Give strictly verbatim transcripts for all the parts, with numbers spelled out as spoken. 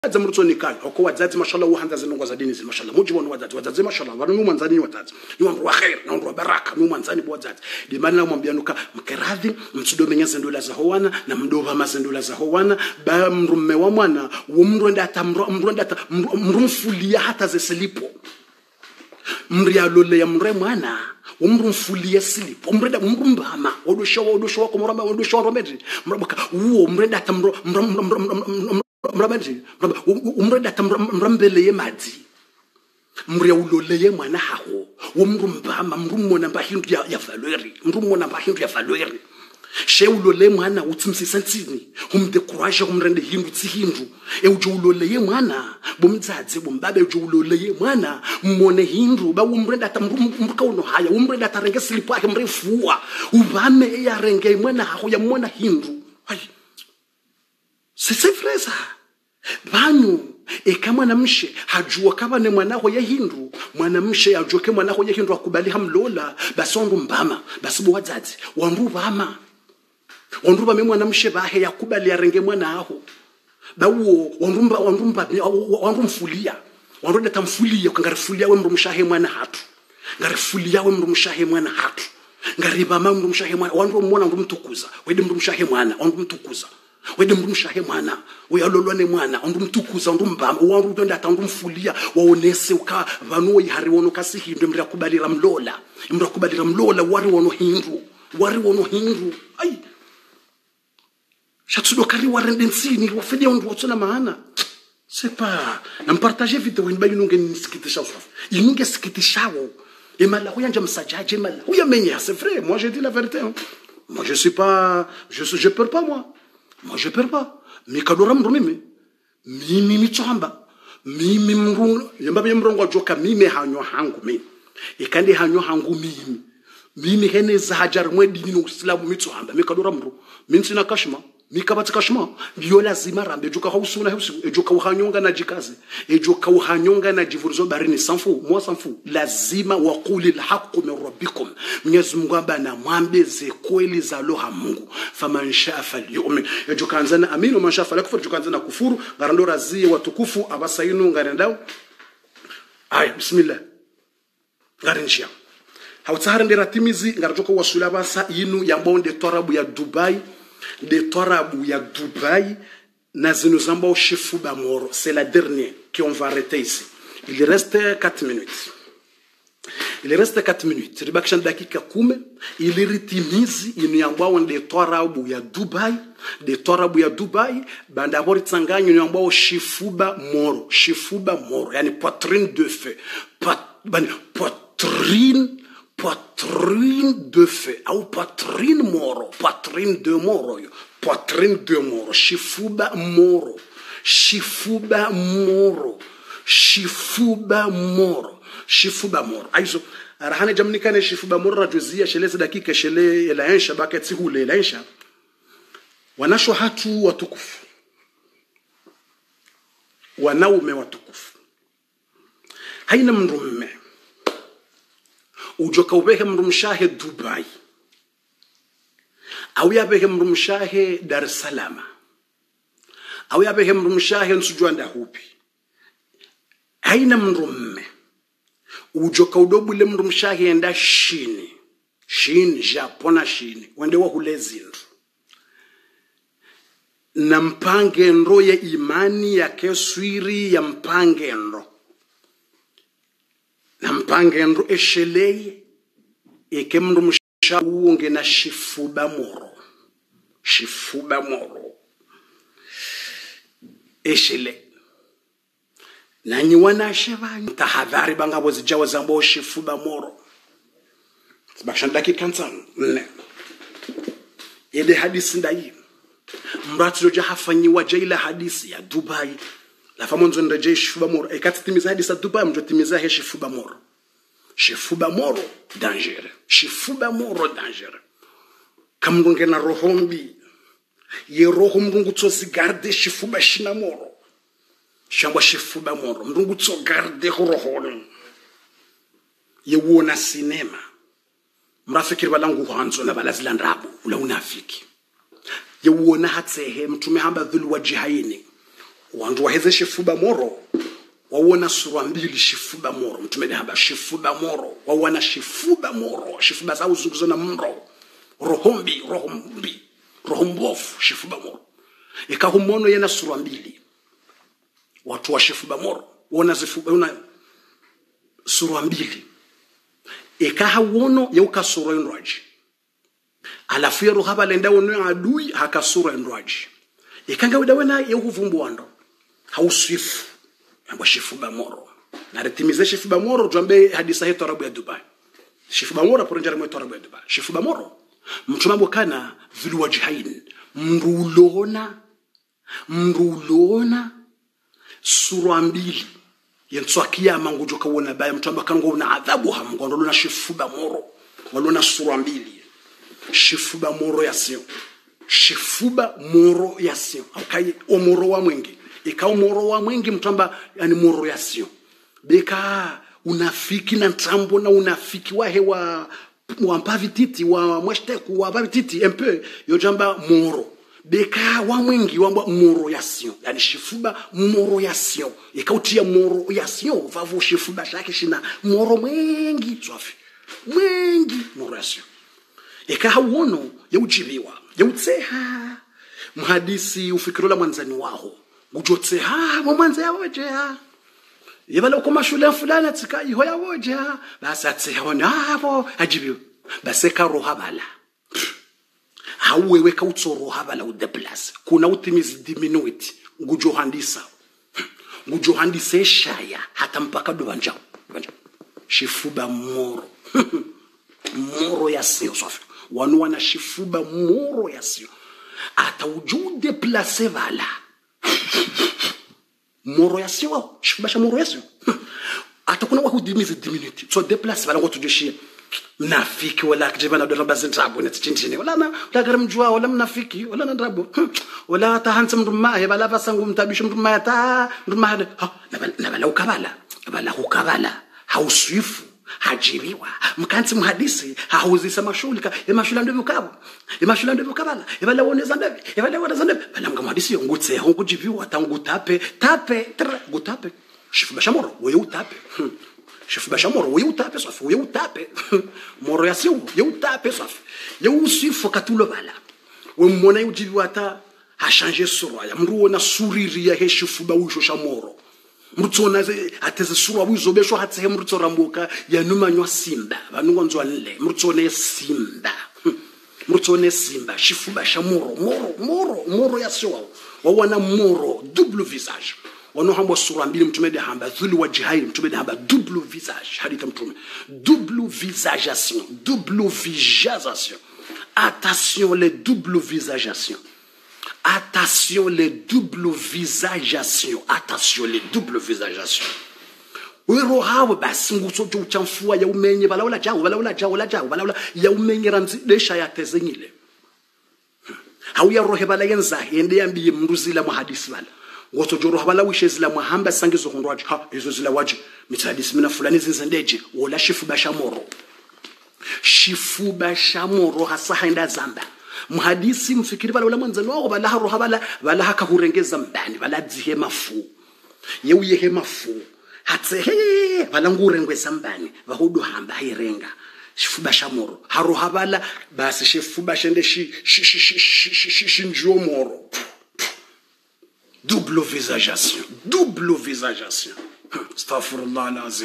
zamrutoni kai oko wazazi mashallah uhanza zinongo za dini mashallah mujibona wazazi wazazi mashallah bari mu mwanzani wazazi ni wangu wa khair na wangu baraka mu mwanzani bo wazazi limana na mwambia nuka mkeradhi msudomenya zendola za howana na mdova mazendola za howana ba mrume wa mwana umronda ata mronda ata mrumfulia hata zesilipo mrialole ya mre mwana umrumfulia silipo umrenda mrumbama odosho odosho ko mramba odosho romedi mrabaka uo mrenda ata mramaji umreda tamrambele yemadi mriya uloleye mwana haho umrumbama mrumona mbahindu ya valeur mrumona mbahindu ya valeur she ulole mwana utsimsisantsini umde courage umrende hindu tsihindu e ujo uloleye mwana bomdzadze bombabe ujo uloleye mwana mmone hindu ba umrenda tamruka uno haya umrenda tarenge silipo ake mrefuwa ubame ya renge mwana haho ya mwana hindu ai. C'est vrai ça. Banu e kama mwanamshe hajua kama ni mwanao ya hindu mwanamshe hajua kama mwanao ya hindu akubali hamlola basi ondu mbama basi bo wazazi wandu bama wandu bama mwanamshe bahe yakubali yarenge mwanao bawo wandu mba wandu mba wandu mfulia wandu data mfulia ukangarifulia we mrumshahe mwana hatu ngarifulia we mrumshahe mwana hatu ngariba mama mrumshahe mwana wandu mwana wandu mtukuza wede mrumshahe mwana wandu mtukuza wede mrumshahe mwana uyalolwane mwana ondu mtukuza ondu mbamba wandu utonda atandu mfulia waonese uka vanu ihari wono kasihindwe mra kubalira mlola mra kubalira mlola wari wono hindu wari wono hindu ai chatsudo kari warende nsini wafede ondu wotsona maana c'est pas na partager vidéo ni bayi nunge nisikitisha usafu inunge sikitishawo emala huyanja msajaje emala huyamenya c'est vrai moi je dis la vérité hein. Moi je suis pas je je peur pas moi moi je peur pas mikadora mru mimi mimi mitsamba mimi mru yamba yemrongo joka mimi hanyo hangu mimi ikandi hanyo hangu mimi mimi hene zahajar mwedini no islamu mitsamba mikadora mru mimi sina kashma mikabati kashma biyo lazima rambe joka hausuna husu joka uhanyonga na jikaze ejoka uhanyonga na jivurizo barini sanfu moi sanfu lazima waquli alhaq min rabbikum Mwenyezi Mungu abana mwambeze kweli za loha Mungu faman shaa falyu'min ejoka anzana aminu man shaa falakfur ejoka anzana kufuru garando razie watukufu abasainu ngarendao aya bismillah garinshia hautsahara ndera timizi ngaratoka wasula basa inu ya bonde torabu ya Dubai de torabu ya Dubai na zinuzamba au chifu bamoro c'est la dernière qui on va arrêter ici il reste quatre minutes il reste quatre minutes ribakisha dakika kumi ili ritimizi inu yambao de torabu ya Dubai de torabu ya Dubai banda bori tsanganyo yambao chifuba moro chifuba moro yani poitrine de feu Pot, ben, poitrine poitrine de feu ou poitrine moro poitrine de moro poitrine de moro chifuba moro chifuba moro chifuba moro chifuba moro aizo arahane jamnikane chifuba moro rajuzia sheleza dakika shele la insha bakati hule la insha wanasho hatu watukufu wanaume watukufu haina mrume ujoka ubehe mrumshahe Dubai au yabehe mrumshahe Dar es Salaam au yabehe mrumshahe nsujwanda hupi haina mrume ujoka udobule mrumshahe enda shini shini japona shini wende wa hulezindu na mpange nro ya imani ya keswiri ya mpange nro na mpange nro esheleye eke mru msha uonge na shifuba moro shifuba moro eshele nanyi wanasheba tahadhari bangabo zijawa zambo shifuba moro bashandaki kansan ne ile hadisi ndai mratu joja hafanyiwa jaila hadisi ya Dubai la famonzo ndaje shifuba moro ekati timiza hadisi ya Dubai mjo timiza he shifuba moro shifuba moro danger shifuba moro danger kamngunge na rohombi ye roho mrungu tsosi garde shifuba shina moro shamba shifuba moro mrungu tso garde rohoni ye wona cinema mrafikiri balangu hanzo na balazilandabu ula unafiki ye wona hatsehe mtume hamba dhul wajhaini wandu waheze shifuba moro wawona sura mbili shifuba moro mtume haba shifuba moro wawana shifuba moro shifuba za uzunguzo na mro rohombi rohombi rohombofu shifuba moro ikahumono yena sura mbili watu wa shifuba moro wona zifuba una sura mbili ikahawono yauka sura nraji alafu ya rohaba lenda wono adui haka sura nraji ikanga widawena yehuvumbuando hauswifu amba shifuba moro na retimize shifuba moro jombe hadisa heto arabu ya Dubai shifuba moro porenjara mweto arabu ya Dubai shifuba moro mtumambo kana vilu wajihain mrulona mrulona sura mbili yentwa kiyama ngujoka wona baya mtumamba kango una adhabu hamgondo na shifuba moro walona sura mbili shifuba moro yasio shifuba moro yasio akai omoro wa mwingi ikaw moro wa mwingi mtamba yani moro yasio beka unafiki na ntambo na unafiki wa hewa wa mpavititi wa mwesteku wa pavititi un peu yo jamba moro beka wa mwingi wa moro yasio yani shifuba moro yasio ikautia moro yasio vavu shifuba shake shina moro mwingi swafi mwingi moro yasio ikaha wono yaujibiwa yautseha mhadisi ufikirola mwanzani wao ngujotseha mwanza yawoje ha yebala ukoma shule fulani tsikai hoya woje ha basi atseha wana hapo ajibiwa basi ka roha bala hawewe ka utsoro habala u the plus kuna utimizi diminuity ngujohandisa ngujohandise shaya hata mpaka dubanja shifuba moro moro yasio safi wanu wana shifuba moro yasio ata ujude place vala moro yasio shifuba sha moro yasio ata kuna wakudimizi diminuity so the place vala ngotujoshia mnafiki wala kujibana ndo rabazi ndrabo netchinchini wala na la garamjua wala mnafiki wala na ndrabo wala ta hansa mrumahe wala basangu mtabisho mrumahe ta mrumahe ha na bala ukabala bala ukabala hauswifu hajiriwa mkanti mhadisi hauzisa mashulika e mashula ndo bukabo e mashula ndo bukabala e bala woneza ndabe e bala woneza ndabe bala mgamhadisi ngutse hongujiviwa tangutape tape gutape shifu bashamoro wewe utape shifu bashamoro wewe utape safi wewe utape moro yasio wewe utape safi yewe usifu katulo bala we mmona yujiviwa ta ha changer sura ya mruona suriri ya heshifu bawisho shamoro mrutsona ateze sura buzobesho hatse mrutsora mboka ya numanywa simba banungo nzwa nle mrutsone simba mrutsone simba shifuba shamoro moro moro moro yasio wawana moro double visage wano hambo sura mbili mtume de hamba dhulu wajihai mtume de hamba double visage hadith mtume double visageation double visageation attention les double visageation attention les double visageation attention les double visageation wero hawo basi ngutsoto uchamfua ya umenye bala wala jawo bala wala jawo la jawo bala wala ya umenye ranzi lesha ya tezenyile hauya rohe bala yenza yende yambiye mruzila muhadisi bala ngoto joro habala wishezila muhamba sangizo hondwaje ha ezo zila waje mitadisi mina fulani zinzendeje wala shifu bashamoro shifu bashamoro hasa haenda zamba muhadisi mfikiri bala wala mwanzani wao bala haro habala bala haka hurengeza mbani bala dzihe mafu yeuye he mafu hatse he bala ngurengeza mbani bahudu hamba hirenga shifu bashamoro haro habala basi shifu bashende shi shi shi shi shi njuo moro double visageation double visageation astaghfirullah alazim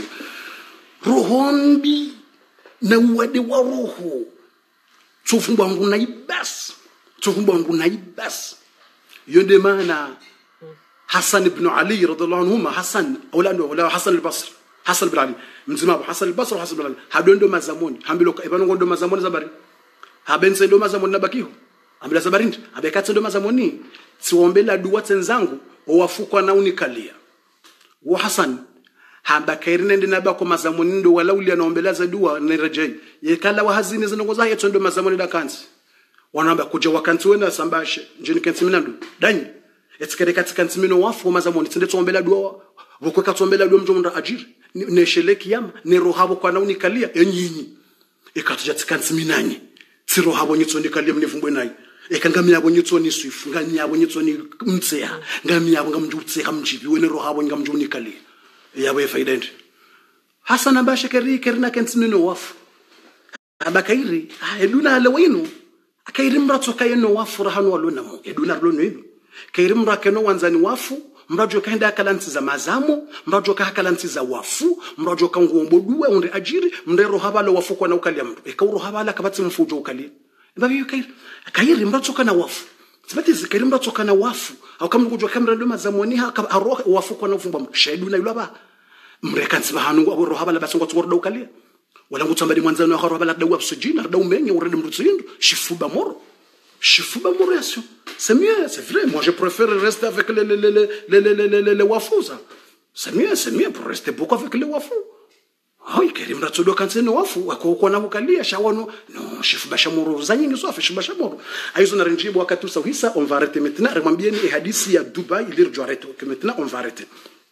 rohombi na uwade wa roho tsofumba nguna ibas tsofumba nguna ibas yonde mana Hassan ibn Ali radhiallahu anhuma Hassan aulando wala Hassan al-Basri Hassan ibn Ali mzima Hassan al-Basri Hassan ibn Ali hadondo mazamoni hambilo ibano ngondo mazamoni zabari habense ndo mazamoni nabakiho ambila zabarindi abekatse ndo mazamoni siombela dua tenzangu owafukwa na unikalia wa Hassan hamba kairine ndinaba kwa mazamoni ndo wala uli anaombela za dua nirejei yekala wa hazini zinongoza yetu ndo mazamoni da kanzi wanamba kuja wakanti wena sambashe njeni kanti minandu danyi etikere katika kanti mino wafu mazamoni tende tsombela dua vokweka tsombela dua mjomunda ajiri neshele kiyama ne rohabo kwa na unikalia enyinyi ikatuja tikanti minanye tiro habo nyitsondikalia mnivumbwe nayi eka ngamia bonyetsoni swifu ngamia bonyetsoni mtseha ngamia ngamjutseha mjibi wene roha bonga mjunikali yawe faida ndi hasana bashe keri kerina kentsimino wafu abakairi eduna lewino akairi mratso kayeno wafu rahano walona mo eduna lono ino kairi mrakeno wanzani wafu mrajo kaenda kalanti za mazamo mrajo ka kalanti za wafu mrajo ka ngombo duwe onde ajiri mndero habalo wafu kwa na ukali mtu ekauro habala kabatsi mfujo ukali babi kairi kairi mratso kana wafu sibati zikairi mratso kana wafu au kama kujwa kamera ndo mazamoni ha aro wafu kwa na ufumba mshaidu na yulaba mrekansi bahanu ngo habala basongo tsordo ukali wala ngutsambadi mwanzano ya habala dawa sujina dawa menye urede mrutsindo shifuba moro shifuba moro yaso. C'est mieux, c'est vrai. Moi, je préfère rester avec les, les, les, les, les, les, les, les wafous. C'est mieux, c'est mieux pour rester beaucoup avec les wafous. Ah oui, Karim Ratsodo quand c'est nos wafous. À quoi on a vocalisé, à Shawano. Non, chef Bachamoro, Zanying Soif, chef Bachamoro. Aïson Renji, Boakatou Sawissa, on va arrêter maintenant. Remambien, et Hadissi à Dubaï, il est arrêté. Que maintenant, on va arrêter.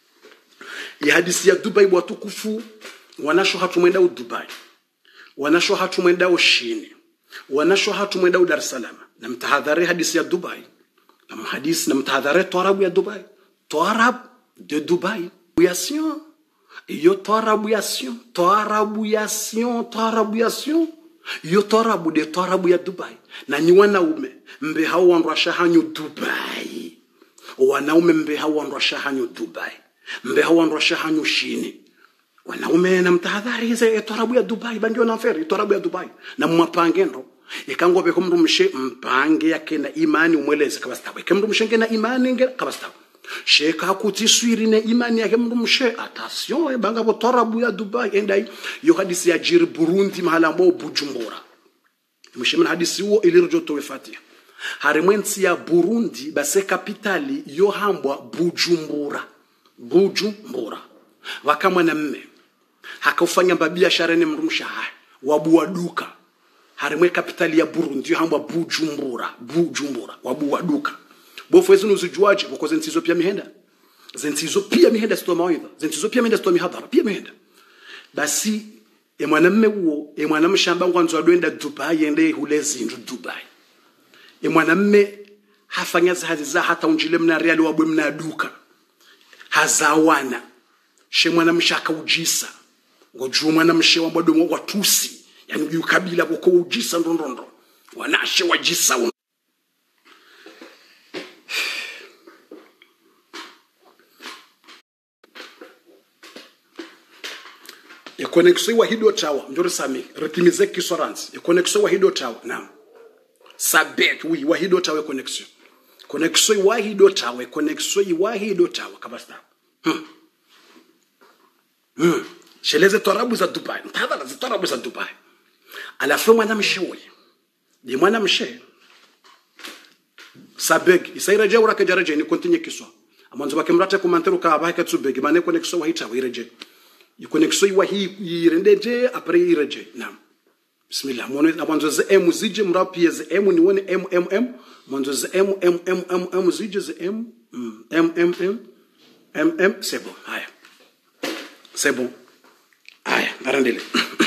Et Hadissi à Dubaï, Boatou Koufou, Wanasho Hatumenda au Dubaï. Wanasho Hatumenda au Chine. Wanasho Hatumenda au Dar es Salaam. Na mtahadhari hadisi ya Dubai na mhadisi na mtahadhari toarabu ya Dubai toarab de Dubai yation yo toarabu yation toarabu yation toarabu yation yo toarabu de toarabu ya Dubai na ni wanaume mbe hao wanrasha hanyo Dubai wanaume mbe hao wanrasha hanyo Dubai mbe hao wanrasha hanyo shini wanaume na mtahadhari hizo toarabu ya Dubai bandio na feri toarabu ya Dubai na mwapangendo ikango be kumru mshe mpange yake na imani umweleze kabastawe kemru mshenge na imani nge kabastawe sheka kutiswiri ne imani yake mru mshe attention e banga botorabu ya Dubai endai yo hadisi ya jiri Burundi mahala mbo Bujumbura mshe من hadisi huo ilirjo towe fatia harimwensi ya Burundi base kapitali yo hambwa Bujumbura Bujumbura wakamwa na mme hakufanya biashara ne mru mshaha wabuwa duka harimwe kapitali ya Burundi hambwa Bujumbura Bujumbura wabuwa duka bofwezo nuzujuaje boko zentsizo pia mihenda zentsizo pia mihenda sto mawaidha zentsizo pia mihenda sto mihadhara pia mihenda basi e mwanamme uo e mwanamme shamba ngwanzo adwenda Dubai yende hulezi ndu Dubai e mwanamme hafanya zahazi za hata unjile mna reali wabwe mna duka hazawana she mwanamme shaka ujisa ngoju mwanamme she wabwe watusi yani yukabila boko ujisa ndondondo wanashe wajisa un... e connexion wa hido chawa njoro sami retimize kisoransi e connexion wa hido chawa naam sabet wi wa hido chawa connexion connexion wa hido chawa connexion wa hido chawa kabasta hmm hmm sheleze torabu za Dubai mtadala za torabu za Dubai alafu mwana mshewe ni mwana mshe sabeg isaira jawra ka jaraje ni continue kiswa amanzo bakemrata komantero ka abaka tsubeg mane connexion wa hita wireje y connexion wa hi yirendeje après yireje naam bismillah mono amanzo ze m zije mrapi ze m ni woni m m m amanzo ze m m m m m zije ze m m m m m m c'est bon haya c'est bon haya arandele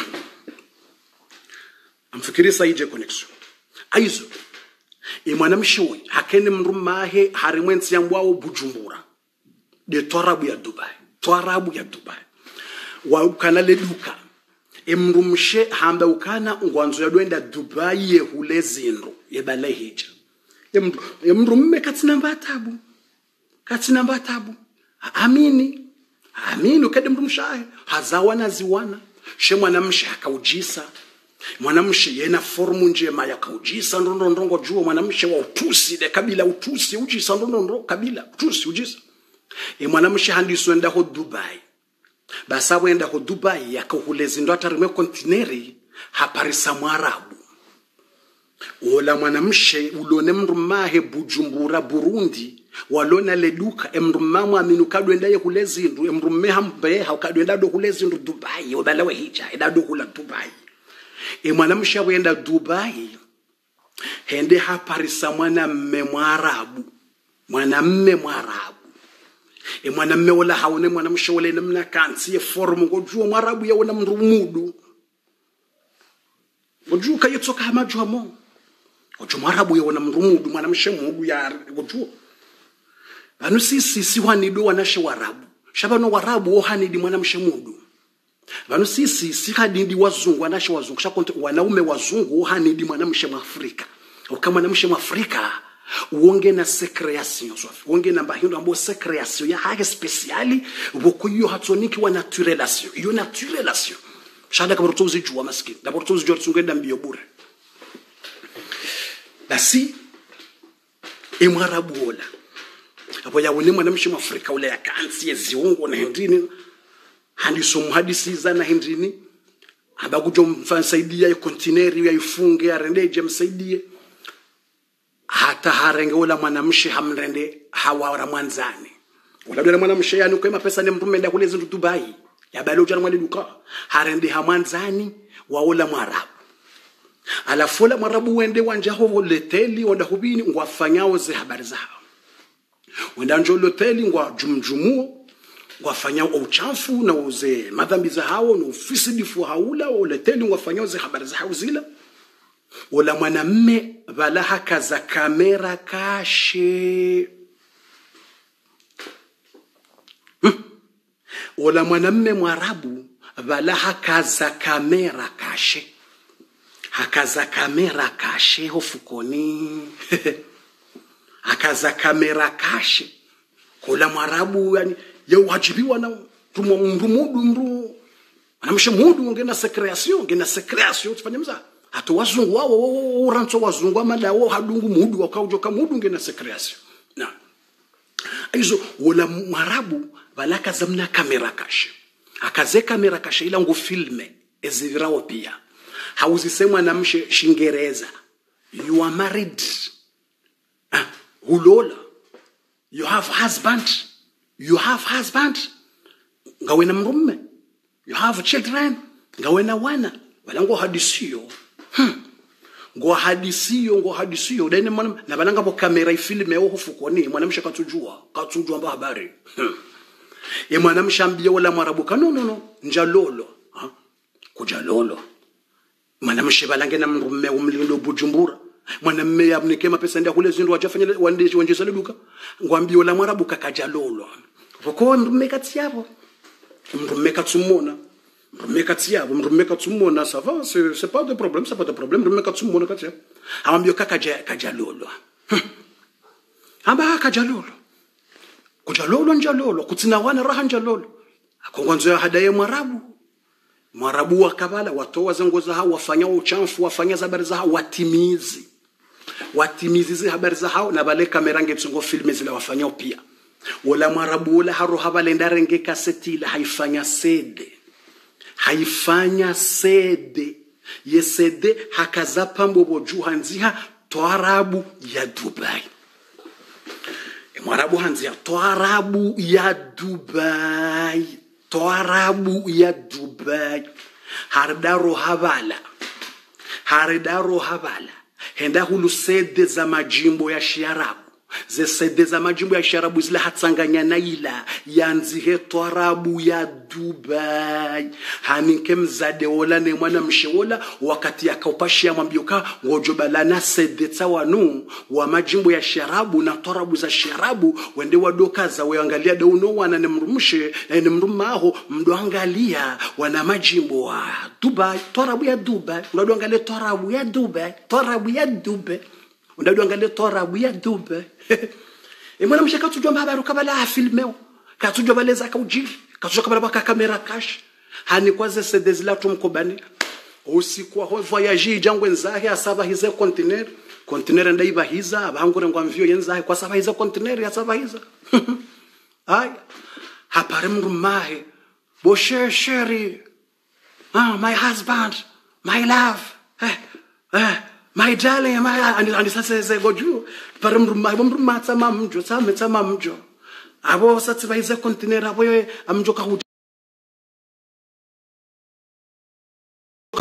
amfikiri saije connexion aizo e mwanamshiwe hakene mrumahe harimwensi yambwao Bujumbura de torabu ya Dubai torabu ya Dubai wa ukana le duka e mrumshe hamba ukana ngwanzo ya doenda Dubai ye hulezinro ye balehija e mrumme katina mbatabu katina mbatabu amini amini ukade mrumshahe hazawana ziwana she mwanamshe akaujisa mwanamshe yena formu njema ya kaujisa ndondo ndongo juo mwanamshe wa utusi de kabila utusi ujisa ndondo ndo kabila utusi ujisa e mwanamshe handiso enda ho Dubai basa wenda ho Dubai yakahulezi ndo atarime kontineri haparisa mwarabu ola mwanamshe ulone mrumahe Bujumbura Burundi walona le duka emrumamu aminu kadwenda ye hulezi ndo emrume hambe ha kadwenda do hulezi ndo Dubai obalawe hija edado hula Dubai e mwanamsha wenda Dubai hende haparisa mwana mme mwarabu mwana mme mwarabu e mwana mme wala haone mwanamsha wala namna kansi ye formu ngojua mwarabu ya wona mrumudu ngojua kayetsoka hamajwa mo ojo mwarabu yona mrumudu mwana mshemudu ya gojo anu sisi si wanido wanashe warabu shabano warabu ohanidi mwana mshemudu bano sisi si hadindi wazungu wanashe wazungu shakonte wanaume wazungu ohanidi mwana mshemu Afrika okama mwana mshemu Afrika uonge na secreation sofi uonge na bahindo ambo secreation ya hage speciali boko yo hatoniki wa naturelation yo naturelation shada kama rotozi jua maskini na rotozi jua tsungenda mbio bure basi e mwarabu ola apo ya wone mwana mshemu Afrika ule yakansi yeziungo na hendini handi somu hadisi za na hendini abakujo mfansaidia ya kontineri ya ifunge arendeje msaidie hata harenge wala mwanamshe hamrende hawara mwanzani wala dole mwanamshe yani kwa pesa ne mtumenda kule zindu Dubai ya balo jana mwali duka harende hamwanzani waola mwarabu alafu la mwarabu wende wanja ho leteli wanda hubini ngwafanyao ze habari zao wenda njo leteli ngwa jumjumu ngwafanyao uchafu na uze madhambi za hao na ufisi difu haula wa leteli ngwafanyao ze habari zao zila wala mwanamme balaha kaza kamera kashe hmm. wala mwanamme mwarabu balaha kaza kamera kashe hakaza kamera kashe hofukoni hakaza kamera kashe kula mwarabu yani ya wajibiwa na tumumudu mru anamshe mudu ngena secretion ngena secretion tufanye mza hatu wazungu wao urancho wazungu amada wao hadungu mudu wakaujoka mudu ngena secretion na hizo wala mwarabu balaka zamna kamera kashe akaze kamera kashe ila ngo filme ezivirawo pia hauzisemwa na mshe Shingereza you are married ah ulola you have husband you have husband ngawena mrume you have children ngawena wana wala ngo hadisiyo hmm. ngo hadisiyo ngo hadisiyo dene mwana na balanga bo kamera ifilme ho hufukoni mwanamsha katujua katujua mba habari hmm. ye mwanamsha mbia wala mwarabuka no no no njalolo ha kujalolo mwanamsha balange na mrume umlindo Bujumbura mwanamme yabnike mapesa ndia kule zindu wajafanya wande wanje duka ngwambio la mwarabuka kajalolo voko mrume katiabo mrume katsumona mrume katiabo mrume katsumona ça va c'est c'est pas de problème c'est pas de problème mrume katsumona katiabo awambio kaka kajalolo amba kajalolo kujalolo njalolo kutina wana raha njalolo akongwanzo hadaye mwarabu mwarabu wakabala watoa zango za hao wafanya uchanfu wafanya habari za hao watimizi watimizi zi habari za hao na bale kamera ngetsungo filme zile wafanya pia wala mwarabu wala haro habalenda renge kaseti la haifanya sede haifanya sede yesede hakaza pambo boju hanziha toarabu ya Dubai e mwarabu hanziha toarabu ya Dubai toarabu ya Dubai hardaro habala hardaro habala henda hulu sede za majimbo ya Shiarabu ze sede za majimbo ya Shiarabu zile hatsanganya na ila yanzihe toarabu ya Dubai haninke mzade wala ne mwana mshewola wakati akaupashia mwambioka ngojobalana sede tawanu wa majimbo ya Shiarabu na toarabu za Shiarabu wende wadoka za weangalia dauno wana ne mrumushe ne mrumaho mdoangalia wana majimbo wa Dubai toarabu ya Dubai unadoangalia toarabu ya Dubai toarabu ya Dubai unadoangalia toarabu ya Dubai e mwana mshaka tujua habari kabala filmeo katujua baleza kaujiri katujua kabala baka kamera cash hani kwaze cds la tumkobani usiku wa voyage jangwe nzahe asaba hize container container ndaiba hiza abangure ngwamvyo yenzahe kwa saba hize container ya saba hiza ay hapare mrumahe boshe sheri ah my husband my love eh eh my darling my and and sase goju pare mruma mruma tsama mjo tsama tsama mjo abo satsi baiza container abo amjo ka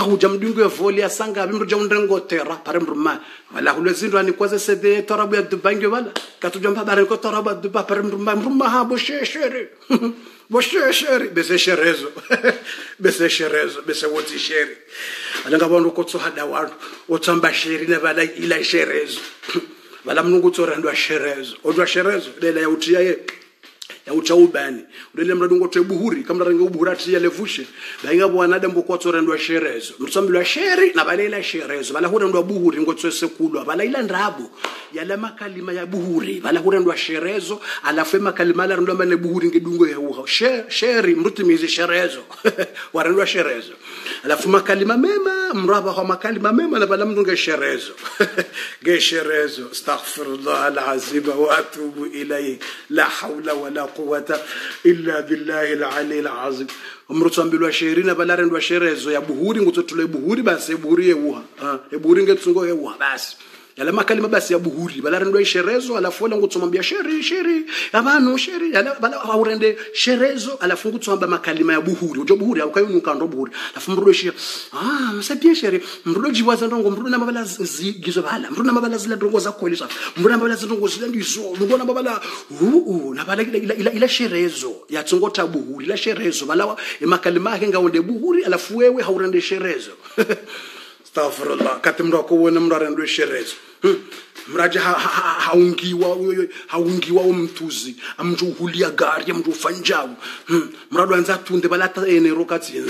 huja mdungu ya voli ya sanga bimru jaundengo tera pare mruma wala hulezindo ani kwaze sede torabu ya dubange wala katujamba bare ko torabu duba pare mruma mruma ha bosheshere bosheshere bese sherezo bese sherezo bese woti shere alanga bondo ko tso hada wanu otsamba sheri na bala ila sherezo bala mnungu tsorandwa sherezo odwa sherezo lela ya utia ye ya uchaubani udele mradungo twe buhuri kamla range ubuhuri ati ya levushe bainga bwana dembo kwa tsorandwa sherezo mtsambilwa sheri na balela sherezo bala hurandwa buhuri ngotso sekulwa bala ila ndrabo yala makalima ya buhuri bala hurandwa sherezo alafu makalima la ndo mane buhuri ngedungo ya uha sheri mrutimizi sherezo warandwa sherezo alafu makalima mema mraba kwa makalima mema na bala mndunga sherezo ge sherezo astaghfirullah alazim wa atubu ilayhi la hawla wala quwwata illa billahi al-ali al-azim umrutsambilwa sherina balarendwa sherezo ya buhuri ngototule buhuri basi buhuri yeuha ah e buhuri ngetsungo yeuha basi yala makalima basi ya buhuri balarendwa sherezo alafu wala ngotsomambia sheri sheri abantu sheri yala bala aurende sherezo alafu ngotsomba makalima ya buhuri ujo buhuri akayunuka ndo buhuri alafu mrudo shi ah msabie sheri mrudo jiwaza ndongo mrudo na mabala zigizo bala mrudo na mabala zila ndongo za kwelisa mrudo na mabala zindongo zila ndizo mrudo na mabala hu na bala ila ila, ila sherezo ya tsongota buhuri la sherezo bala makalima yake ngaonde buhuri alafu wewe haurende sherezo astaghfirullah katimro ko wona mrarendwe sherezo mraja haungiwa haungiwa umtuzi amjuhulia gari amjufanjawo mrado anza tunde balata ene rokatsini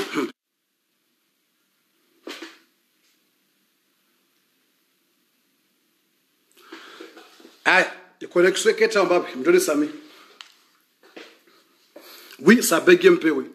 ay connexion keta mbapi mjoni sami oui ça bege mpe oui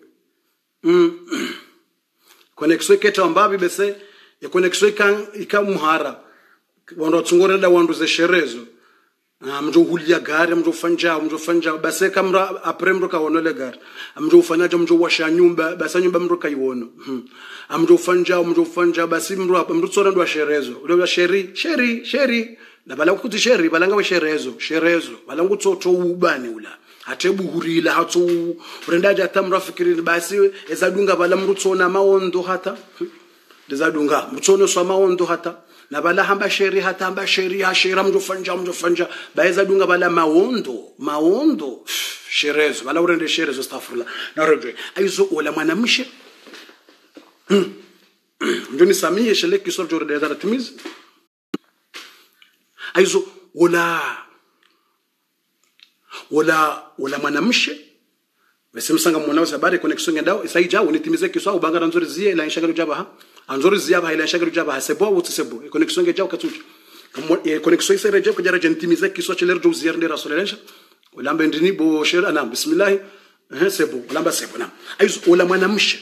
connexion keta mbapi bese ya connexion kan ikamuhara wando tsungore da wando ze sherezo amjo hulia gari amjo fanja amjo fanja base kamra apremro ka wono le gari amjo fanya amjo washa nyumba base nyumba mro kaiwono amjo fanja amjo fanja basi mro amjo tsora ndo sherezo ndo sheri sheri sheri na bala kuti sheri balanga we sherezo sherezo bala ngutsoto ubani ula atebu hurila hatso urendaje atamra fikirini basi ezadunga bala mro tsona maondo hata ezadunga mtsono swa maondo hata na bala hamba sheri hata hamba sheri ha shera mjo fanja mjo fanja baeza dunga bala maondo maondo sherezo bala urende sherezo astaghfirullah na rejwe aizo wala mwanamshe njoni samie shele kisor jore de dara timiz aizo wala wala wala mwanamshe bese msanga mwanao sabari connexion ngandao isaija unitimize kiswa ubangara nzuri zie ila nshagaru jaba ha anzuri zie aba ila nshagaru jaba ha sebo wuti sebo connexion ngejao katuji kamo connexion isere je ko jara jentimize kiswa chele rjo zier ndera solelensha ulamba ndini bo shera ana bismillah eh sebo ulamba sebo na aizo wala mwanamshe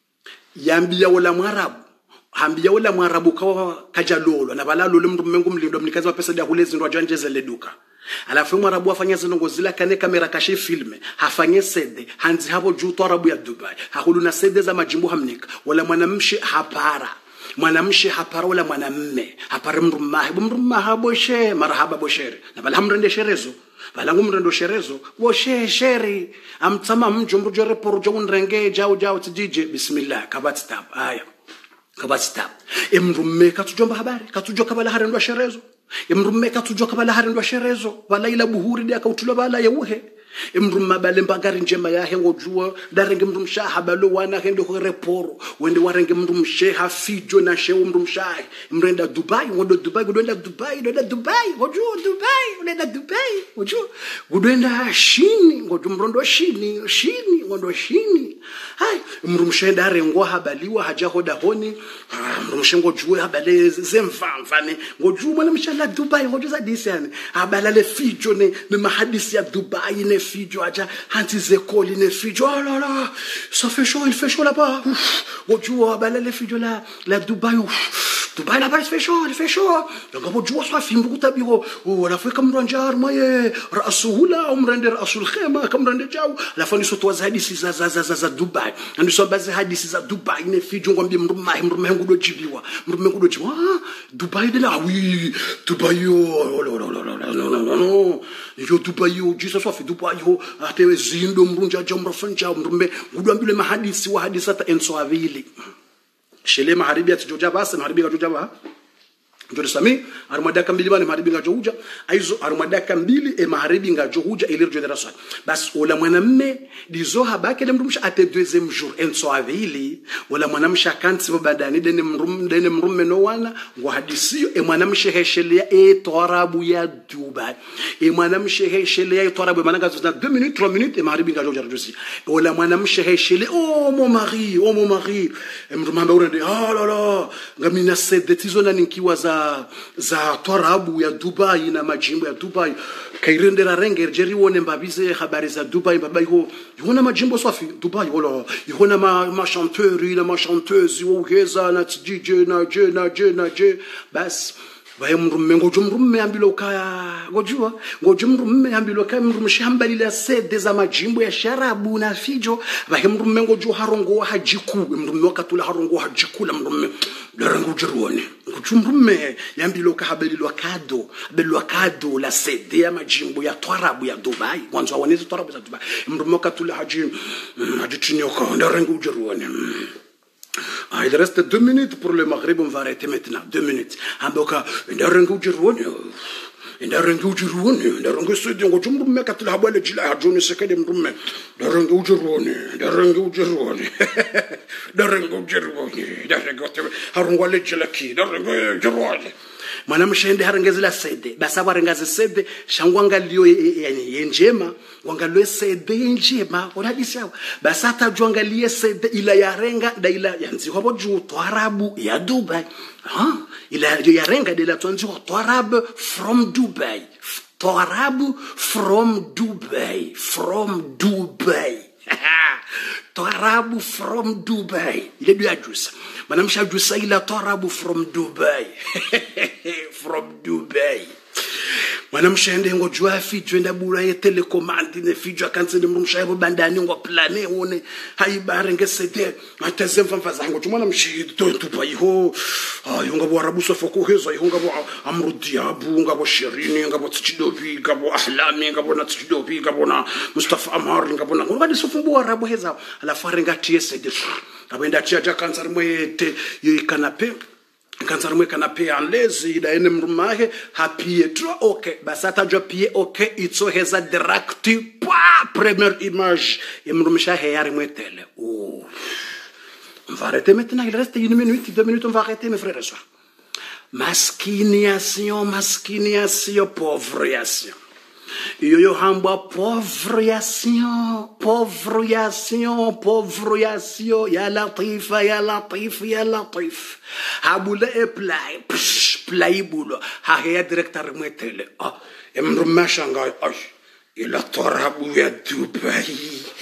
yambia wala mwarabu hambia wala mwarabu kawa kajalolo na balalo le mndu mengu mlindo mnikazi wa pesa dia hulezi ndo ajanjeze le duka alafu mwarabu afanya zinongo zila kane kamera kashe filme hafanye sede hanzi hapo juu to arabu ya Dubai hahulu na sede za majimbo hamnika wala mwanamshe hapara mwanamshe hapara wala mwanamme hapara mrumahi mrumaha boshe marhaba boshere na bala hamrende sherezo bala ngumrendo sherezo boshe sheri amtsama mjo mjo reporo jo unrenge jao jao tjije bismillah kabati tab aya kabati tab emrumme katujomba habari katujwa kabala harendwa sherezo emrumme katujwa kabala harendwa sherezo bala ila buhuri dia kautulwa bala yeuhe emrumma bale mbagari njema yahe ngojua darenge mndu mshaha balo wana hende ko reporo wende warenge mndu msheha fijo na shehu mndu mshaha mrenda Dubai ngodo Dubai godenda Dubai godenda Dubai ngojua Dubai godenda Dubai ngojua godenda shini ngodo mrondo shini shini ngodo shini hai mndu mshenda darengo habaliwa haja hoda honi mndu mshengo jua habale zemvamvane ngojua mwana mshala Dubai ngojua za disani abalale fijo ne ne mahadisi ya Dubai ne fijo aja hanti zekoli ne fijo oh là là ça fait chaud il fait chaud là-bas ngojua balale fijo la la Dubai Dubai là-bas il fait chaud il fait chaud donc ngojua swa fimbu kutabiro wala fika mranjar maye rasuhula umrende rasul khema kamrende jao la fani soto hadisi za za za za Dubai andi so bazi hadisi za Dubai ne fijo ngombi mrumahi mrumahi ngudo jibiwa mrumahi ngudo jibiwa Dubai de la oui Dubai oh là là là là non yo Dubai yo jisa so fi Dubai yo ate zindo mrunja jamra fanja mrumbe ngudambile mahadisi wa hadisata enso avili shele maharibi atijoja basi maharibi gajoja ba Njori sami arumadaka mbili bani maharibi ngajohuja aizo arumadaka mbili e maharibi ngajohuja ile generation bas ola mwanamme dizo habake mrumsha ate deuxième jour enso avili ola mwanamsha kanti badani dene mrum dene mrumme no wana ngo hadisiyo e mwanamsha heshelea e torabu ya Dubai e mwanamsha heshelea e torabu mananga za deux minutes trois minutes e maharibi ngajohuja rajosi ola mwanamsha heshelea oh mon mari oh mon mari mrumamba urende ah la la ngamina sede tizona ninkiwa za za torabu ya Dubai na majimbo ya Dubai kairendera renge jeri wone mbabize habari za Dubai baba yo yona majimbo swafi Dubai wala yona ma, ma chanteur na ma chanteuse wogeza na D J na je na je na je bas baye mrumme ngojo mrumme ambilo kaya ngojua ngojo mrumme ambilo kaya mrumme shambali la sede za majimbo ya sharabu na fijo baye mrumme ngojo harongo hajiku mrumme wakatula harongo hajiku la mrumme lerengo jeruone ngojo mrumme yambilo kahabeli lo kado belo kado la sede ya majimbo ya twarabu ya Dubai mwanzo wanezi twarabu za Dubai mrumme wakatula haji hajitinyoka lerengo jeruone. Ah, il reste deux minutes pour le Maghreb, on va arrêter maintenant. Deux minutes. Amboka, il y a un goujouron. Il y a un goujouron. Il y a un goujouron. Il y a un goujouron. Il y a un goujouron. Il y a un goujouron. Il y a un goujouron. Il y a un goujouron. Il y a un goujouron. Il y a un goujouron. Mwanamshende harangezela sede basa warengaze sede shangwanga liyo yenjema wangalwe sede yenjema onadisi yao basa tajwangalie sede ila yarenga da ila yanzi hobo ju twarabu ya Dubai ha ila yarenga de la twanzi twarabu from Dubai twarabu from Dubai from Dubai twarabu from Dubai ile biya jusa manamsha jusa ila twarabu from Dubai from Dubai manamshende ngo jwa fijo ndabula ye telecommande ne fijo akansele mrumsha yabo bandani ngo plane one hayibare ngesede ateze mfamfa zango tumana mshito tupa iho ayo ngabo arabu sofoko hezo iho ngabo amrudi abu ngabo shirini ngabo tsidobi ngabo ahlami ngabo na tsidobi ngabo na Mustafa Amar ngabo na ngadi sofumbu arabu heza ala farenga tiesede abenda tia kansar mwete yo kanape kansar mwe kanape anlezi ida ene mrumahe happy tro okay basata jo pie okay itso heza direct pa première image emrumisha heyari mwetele oh on va arrêter maintenant il reste une minute deux minutes on va arrêter mes frères et sœurs maskiniation maskiniation pauvreation Yo hamba pauvreation, pauvreation, pauvreation, ya latif, ya latif, ya latif. Habula e play, play bulo. Ha ya directeur mwetele. Ah, emruma shanga ay. Ila torabu ya Dubai.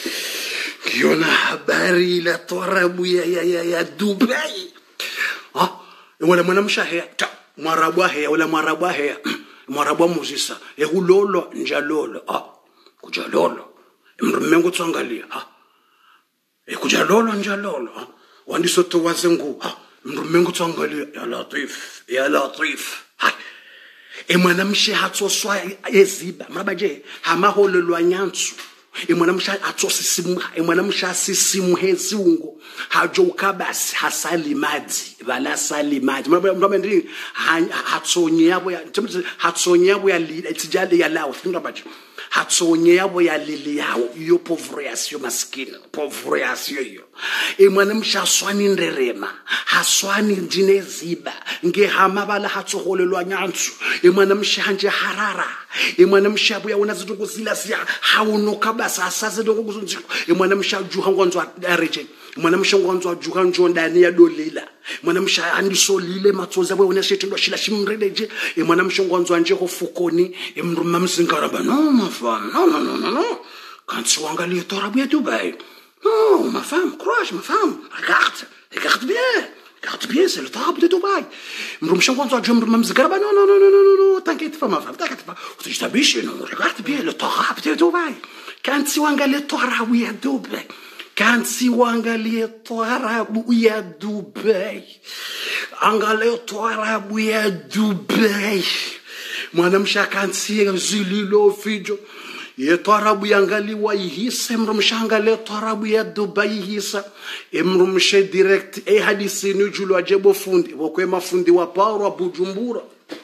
Kiona habari ila torabu ya ya ya, ya Dubai. Ah, wala mwanamsha hea, ta mwarabu hea, wala mwarabu hea. Mwarabu muzisa ehulolo njalolo ah kujalolo mrumengo tsangalia ah ekujalolo njalolo ah wandisoto wazengu ah mrumengo tsangalia ya latif ya latif ah e mwanamshe hatsoswa eziba mabaje hamaholelwa nyantsu e mwanamsha atsosisimu e mwanamsha sisimu hezungu hajo ukabasi hasalimazi bala salimazi mama ndi hatsonye yabo ya hatsonye yabo ya tijali ya lawo ngabaje hatsonye yabo ya lili yawo iyo pauvreation maskini pauvreation iyo e mwanamsha swani nderema haswani ndineziba nge hamabala hatsoholelwa nyantsu e mwanamsha nje harara e mwanamsha buya unazitungu zila siya haunoka basa asaze dongo kuzunziko e mwanamsha juha ngonzwa areje mwanamsha ngonzwa juha njondani ya dolila mwanamsha andisolile matsoza bwe uneshetendwa shila shimredeje e mwanamsha ngonzwa nje hofukoni e mruma mzingaraba no ma femme no no no no no quand tu wangalie torabu ya Dubai non ma femme courage ma femme regarde regarde bien regarde bien c'est le torabu de Dubai mrumsha ngonzwa je mruma mzingaraba non non non non non non t'inquiète pas ma femme t'inquiète pas tu t'habiches non regarde bien le torabu de Dubai quand tu wangalie torabu ya Dubai quand tu wangalie torabu ya Dubai angalie torabu ya Dubai mwanamsha kansi zulilo fijo ye twarabu yangaliwa ihisa mrumsha angale twarabu ya Dubai ihisa mrumshe direct e hadisi ni julo ajebo fundi bokwe mafundi wa Paro Bujumbura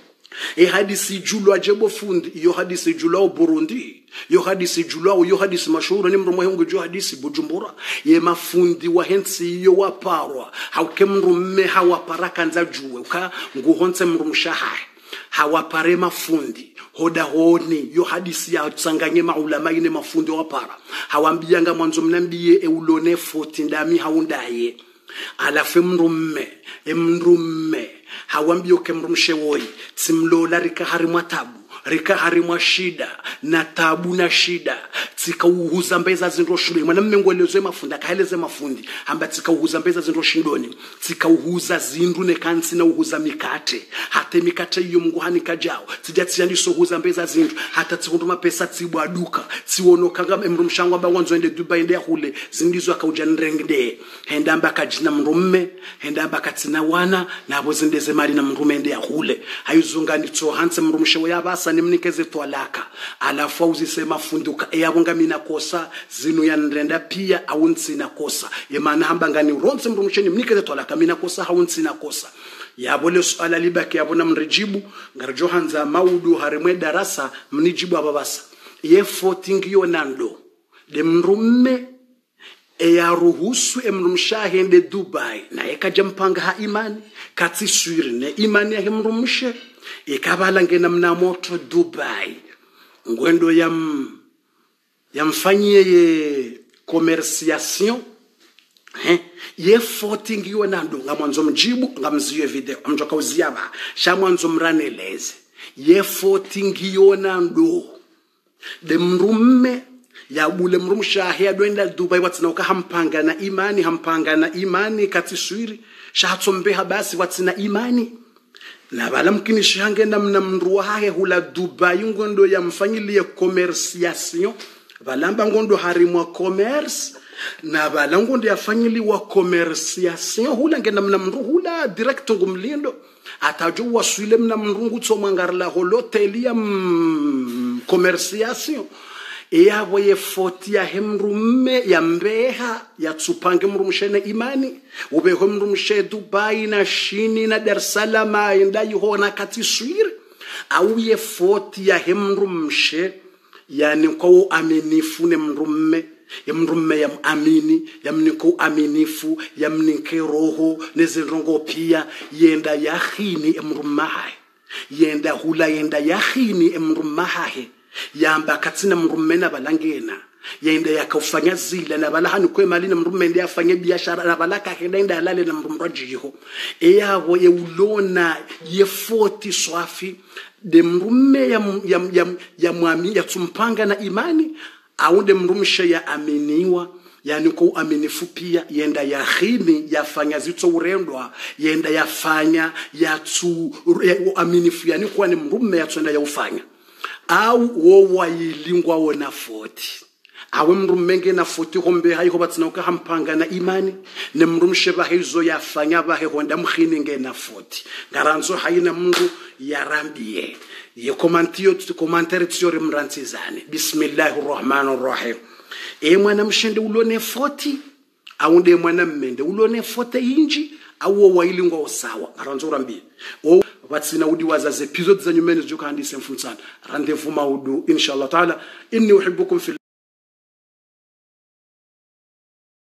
e hadisi julo ajebo fundi yo hadisi julo Burundi yo hadisi julo yo hadisi mashhura ni mrumo hengo jo hadisi Bujumbura ye mafundi wa hensi yo wa Paro hauke mrumme hawa paraka nza juwe ka nguhonse mrumsha hai hawa pare mafundi hoda honi yo hadisi ya tsanganye maulama ine mafundi wa Para hawambianga mwanzo mnambie e ulone foti ndami haundaye alafu mrumme emrumme hawambio kemrumshe woi tsimlola rika harimwa tabu rika harimwa shida na tabu na shida tsikauhuza mbeza zinro shule mwana mmengwelezo mafundi akaeleze mafundi hamba tsikauhuza mbeza zinro shindoni tsikauhuza zindu ne kansi na uhuza mikate hata mikate iyo Mungu hanika jao tijatsiandi sohuza mbeza zindu hata tsikunduma pesa tsibwa duka tsiwonoka ngam emrumshango aba wanzo ende Dubai ende hule zindizo akauja nrengde henda amba kajina mrumme henda amba katina wana nabo zindeze mali na mrumme ende hule hayuzungani tso hanse mrumshe yabasa nimnikeze twalaka alafu uzise mafunduka eyabonga mina kosa zinu ya nrenda pia awunsi na kosa yemana hamba ngani ronse mrumsheni mnikeze twalaka mina kosa hawunsi na kosa yabole swala libaki yabona mrijibu ngarjo hanza maudu harimwe darasa mnijibu ababasa ye fourteen yo nando de mrumme eya ruhusu emrumshahende Dubai na ekaja mpanga ha imani katsiswiri ne imani ya mrumshe ikabala ngena mna moto Dubai ngwendo yam yamfanyie ye commerciation eh ye fourteen yo nando ngamwanzo mjibu ngamziwe video amjoka uziaba shamwanzo mraneleze ye fourteen yo nando de mrumme ya bule mrumshahi adwenda Dubai watsina ukahampanga na imani hampanga na imani katiswiri shahatsombeha basi watsina imani na bala mkini shangenda mna mruwa hahe hula Dubai ngondo ya mfanyilie commerciation balamba ngondo harimwa commerce na bala ngondo ya fanyili wa commerciation hula ngenda mna mru hula direct ngumlindo atajo waswile mna mrungu tsomangarla holotel ya commerciation eyabo ye forty ya hemrumme ya mbeha ya tsupange mrumshene imani ubeho mrumshe Dubai na shini na Dar es Salaam enda yihona katiswiri au ye forty ya hemrumshe yani kwa aminifu ne mrumme ya mrumme ya amini ya mniko aminifu ya mnike roho nezirongo pia yenda yahini emrumaha yenda hula yenda yahini emrumaha yamba katsina mrumena balangena yenda yakufanya zile na balahani kwe mali na mrumende afanye biashara na balaka henda alale na mrumrajiho eyabo ye ulona ye forty swafi de mrume ya ya ya, ya mwami ya tsumpanga na imani au de mrumshe ya aminiwa yani ko aminifu pia yenda ya khini yafanya zitso urendwa yenda yafanya ya tsu ya aminifu yani kwa ni mrume ya tsenda ya ufanya au wo wayilingwa wona forty awe mrumenge na forty hombe hayi hobatsina ukahampanga na imani ne mrumshe bahizo yafanya bahe honda mkhini ngena forty ngaranzo hayina mngu yarambie ye komantio commentaire tsore mrantsizane bismillahir rahmanir rahim e mwana mshende ulone forty au nde mwana mmende ulone forty inji au wayilingwa osawa ngaranzo rambie o watsina udi waza episodes za nyumeni zokandise mfunsana rendezvous maudu inshallah taala inni uhibbukum fi